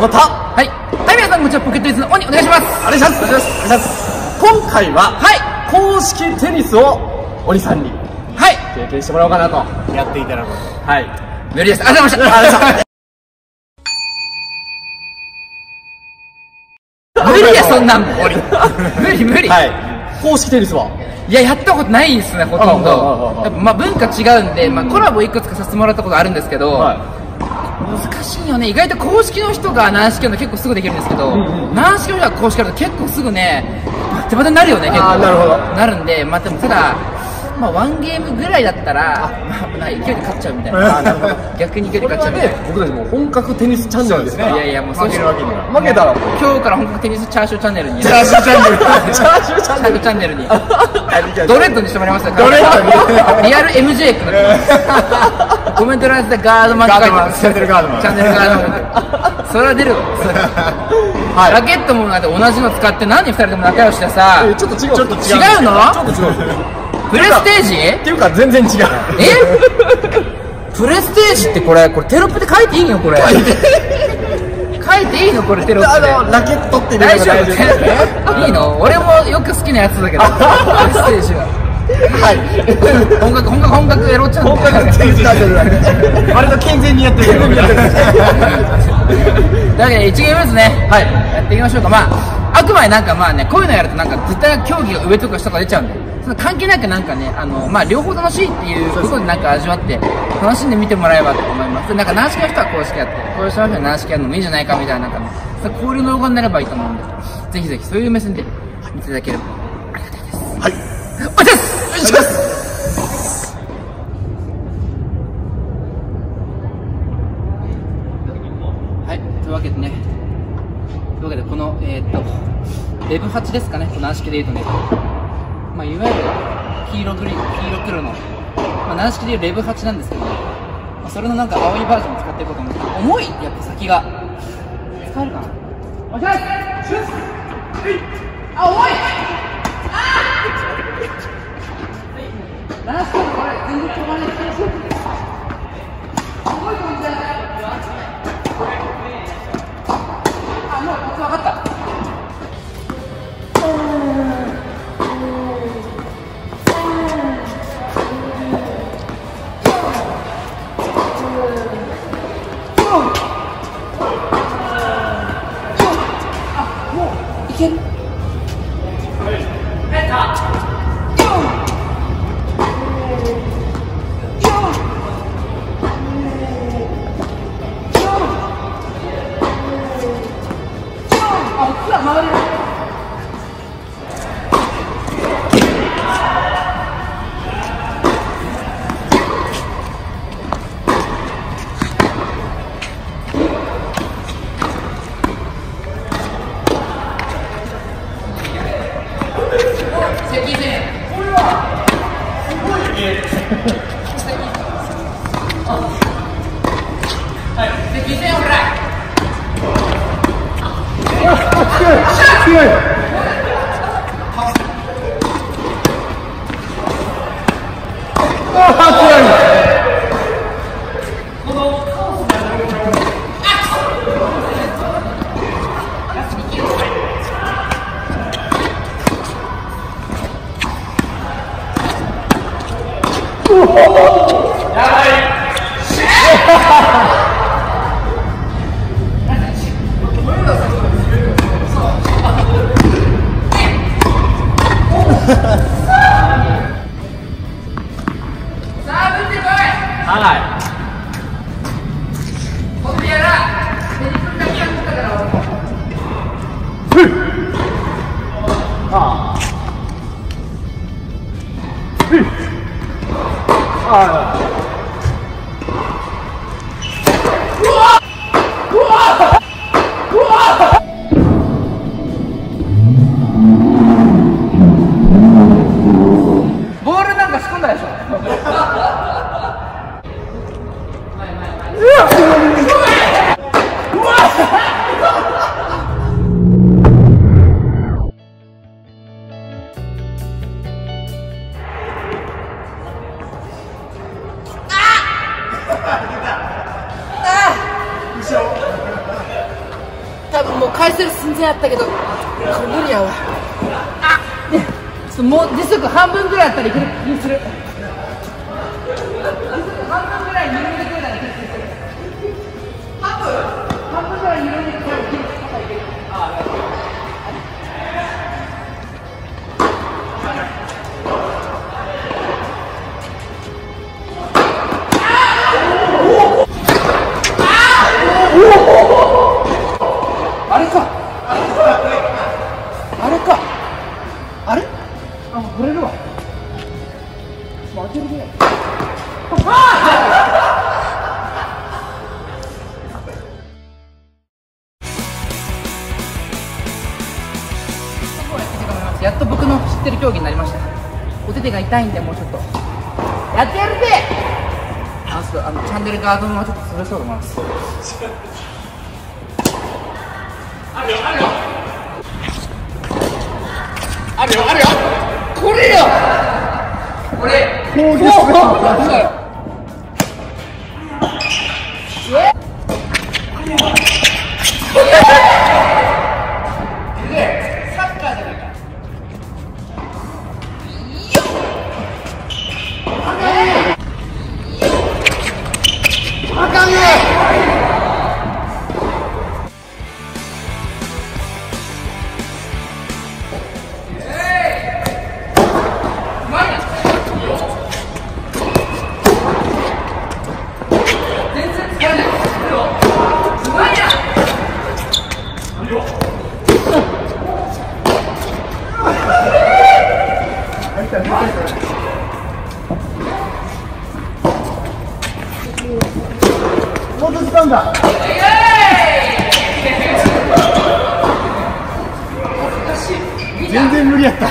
また。 はい。はい、皆さん、こんにちは。ポケットイズの鬼、お願いします。 お願いします。お願いします。今回は、はい、公式テニスを鬼さんに、はい、経験してもらおうかなと。やっていただこうと。はい。 無理です。ありがとうございました。ありがとうございました。無理や、そんなんも。無理無理。 はい。公式テニスは、 いや、やったことないですね、ほとんど。やっぱまあ文化違うんで、まあコラボいくつかさせてもらったことあるんですけど、はい、難しいよね。意外と公式の人が軟式やるの結構すぐできるんですけど、軟式の人が公式やると結構すぐね、バテバテになるよね、結構。 なるほど。 なるんで、まあでもただ、まあワンゲームぐらいだったら、まあ勢いで勝っちゃうみたいな。逆に勢いで勝っちゃうみたいな。 僕たちも本格テニスチャンネルですね。 いやいや、もう負けるわけには。負けたら今日から本格テニスチャーシューチャンネルに。 チャーシューチャンネル。チャーシューチャンネルに。ドレッドにしてもらいますよ。 ドレッドに。 リアル MJ 君の。コメント欄でガードマンって書いてます。 チャンネルガードマン。 チャンネルガードマン。それは出るわ。ラケットも同じの使って何人2人でも仲良しでさ。 ちょっと違う。 違うの？ ちょっと違う。 プレステージ？ っていうか全然違う。 プレステージってこれテロップで書いていいのこれ？書いていいのこれテロップで？ ラケットって大丈夫？いいの？俺もよく好きなやつだけど。プレステージは。はい。本格エロチャンネル。 本格テニスチャンネルだね。割と健全にやってる。 というわけで1ゲームですね。はい。やっていきましょうか。まああくまでなんかまあねこういうのやるとなんか絶対競技が上とか下とか出ちゃうんで。その関係なくなんかねまあ両方楽しいっていうことでなんか味わって楽しんで見てもらえばと思います。なんか軟式の人は公式やってこういう人は軟式やるのもいいんじゃないかみたいななんかね交流の動画になればいいと思うんでぜひぜひそういう目線で見ていただければありがたいです。はい。お願いします。お願いします。はい。というわけでこのレブ8ですかね。この軟式で言うとね。まあ、いわゆる黄色黒の、まあ、軟式でいうレブ8なんですけど、まあ、それのなんか青いバージョンを使っていこうと思って重いやっぱ先が使えるかな。お願いします。あ、重い。軟式だとこれ全然飛ばないです。すごい感じだね。あ、もうコツ分かった。ボールなんか仕込んだでしょ。 返せる寸前やったけど、これ無理やわ。あ、ね、ちょっともう時速半分ぐらいあったらいける気がする。時速半分ぐらい緩めてくれたらいける気がする。半分ぐらい緩めてくれたらいける。あれか。あれ？あ、取れるわ。負けるね。やっと僕の知ってる競技になりました。お手手が痛いんで、もうちょっとやってやるぜ。チャンネルガードもちょっと潰そうと思います。あるよこれよこれ攻撃サッカーじゃないか。あかんね。 もう時間だ。全然無理やった。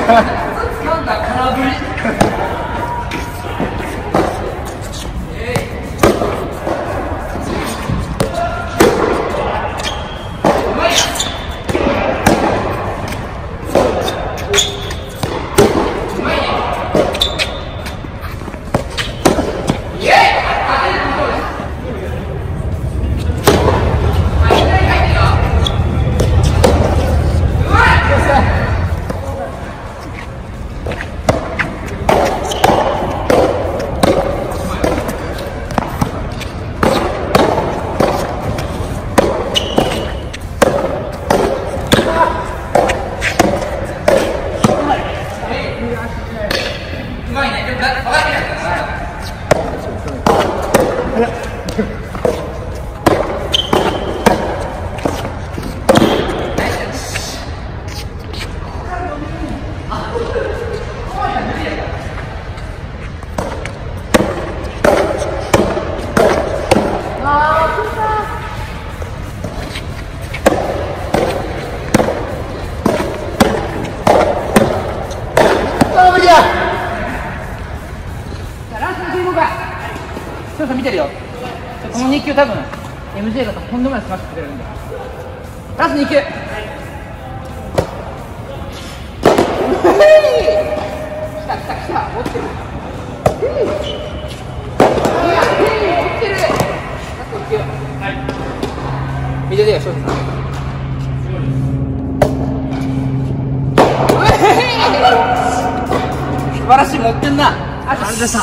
見てるよ。この2球多分 MJ がとんでもないスマッシュしてくれるんで。ラスト2球。来た持ってる。持ってる。ラスト1球。見ててよ、翔太さん。素晴らしい、持ってんな。ありがとうございました。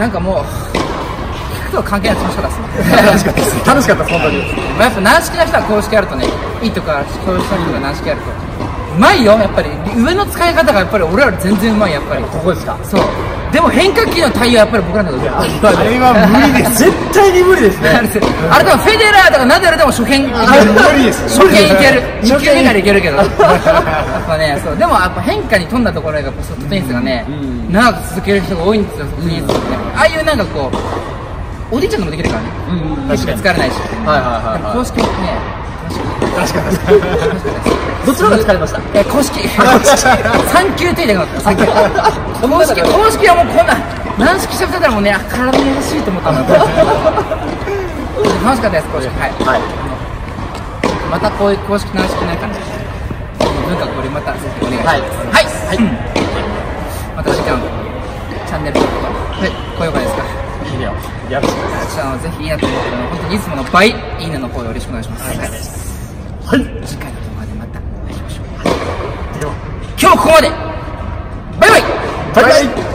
なんかもう関係ない楽しかったです。 楽しかったです本当に。 やっぱ軟式な人は公式やるとね、いいとか公式な人が軟式やるとうまいよ。やっぱり上の使い方がやっぱり俺らより全然うまい。やっぱりここですか。 そう。でも変化球の対応はやっぱり僕らの方が上。 あれは無理です。絶対に無理ですね。 あれでもフェデラーとかナダルでも初見いける。 無理です。 初見いける。2球目からいけるけど。やっぱね、そう。でもやっぱ変化に富んだところがやっぱソフトテニスがね、長く続ける人が多いんですよ。ソフトテニスってね。ああいうなんかこうおじいちゃんでもできるからね。確かに疲れないし。公式ね。 確かに。どっちの方が疲れました？ 公式。3球手でなかった。公式はもうこんな軟式しちゃったらもうね、体に優しいと思ったの。楽しかったです公式。はい。またこういう公式軟式なんかね、文化これまたぜひお願いします。はい。また次回のチャンネル登録はい高評価ですか。いいねよ。よろしくお願いします。ぜひいいなと思ってるので、本当にいつもの倍いいねの方よろしくお願いします。 はい。 次回の動画でまたお会いしましょう。 では今日ここまで。バイバイ。 バイバイ。